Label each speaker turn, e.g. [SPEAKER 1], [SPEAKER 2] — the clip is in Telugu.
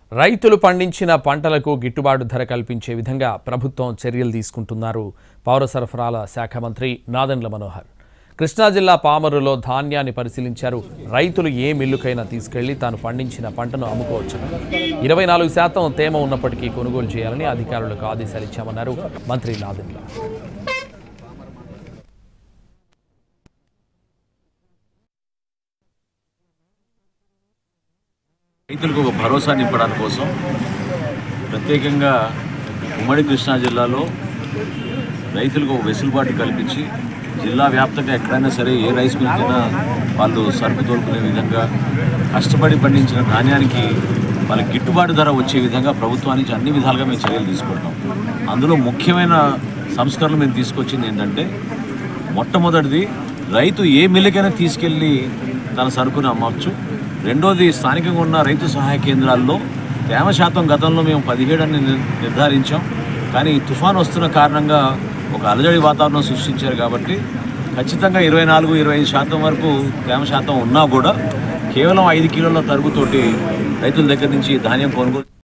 [SPEAKER 1] రైతులు పండించిన పంటలకు గిట్టుబాటు ధర కల్పించే విధంగా ప్రభుత్వం చర్యలు తీసుకుంటున్నారు పౌర సరఫరాల శాఖ మంత్రి నాదెండ్ల మనోహర్. కృష్ణా జిల్లా పామరులో ధాన్యాన్ని పరిశీలించారు. రైతులు ఏ మిల్లుకైనా తీసుకెళ్లి తాను పండించిన పంటను అమ్ముకోవచ్చు. 24% తేమ ఉన్నప్పటికీ కొనుగోలు చేయాలని అధికారులకు ఆదేశాలు ఇచ్చామన్నారు మంత్రి నాదెండ్ల.
[SPEAKER 2] రైతులకు ఒక భరోసా నింపడం కోసం ప్రత్యేకంగా ఉమ్మడి కృష్ణా జిల్లాలో రైతులకు ఒక వెసులుబాటు కల్పించి జిల్లా వ్యాప్తంగా ఎక్కడైనా సరే ఏ రైస్ మిల్కైనా వాళ్ళు సరుకు తోలుకునే విధంగా కష్టపడి పండించిన ధాన్యానికి వాళ్ళకి గిట్టుబాటు ధర వచ్చే విధంగా ప్రభుత్వానికి అన్ని విధాలుగా మేము చర్యలు తీసుకుంటాం. అందులో ముఖ్యమైన సంస్కరణలు మేము తీసుకొచ్చింది ఏంటంటే, మొట్టమొదటిది రైతు ఏ మిల్లుకైనా తీసుకెళ్ళి తన సరుకును అమ్మవచ్చు. రెండోది, స్థానికంగా ఉన్న రైతు సహాయ కేంద్రాల్లో తేమ శాతం గతంలో మేము 17 అని నిర్ధారించాం. కానీ తుఫాను వస్తున్న కారణంగా ఒక అలజడి వాతావరణం సృష్టించారు కాబట్టి ఖచ్చితంగా 24-25% వరకు తేమ శాతం ఉన్నా కూడా కేవలం 5 కిలోల తరుగుతోటి రైతుల దగ్గర నుంచి ధాన్యం కొనుగోలు